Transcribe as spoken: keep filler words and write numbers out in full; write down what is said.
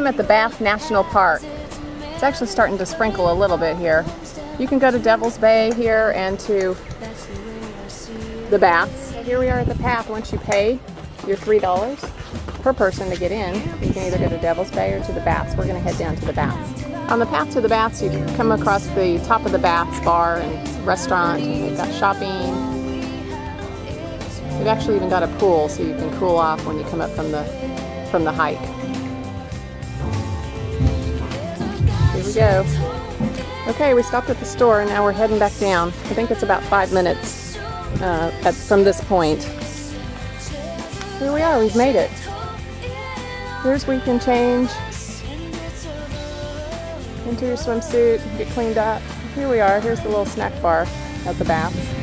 at the Bath National Park. It's actually starting to sprinkle a little bit here. You can go to Devil's Bay here and to the Baths. Here we are at the path. Once you pay your three dollars per person to get in, you can either go to Devil's Bay or to the Baths. We're going to head down to the Baths. On the path to the Baths, you can come across the top of the Baths bar and restaurant. They've got shopping. They've actually even got a pool so you can cool off when you come up from the from the hike. Here we go. Okay, we stopped at the store and now we're heading back down. I think it's about five minutes uh, at, from this point. Here we are, we've made it. Here's where you can change into your swimsuit, get cleaned up. Here we are, here's the little snack bar at the Baths.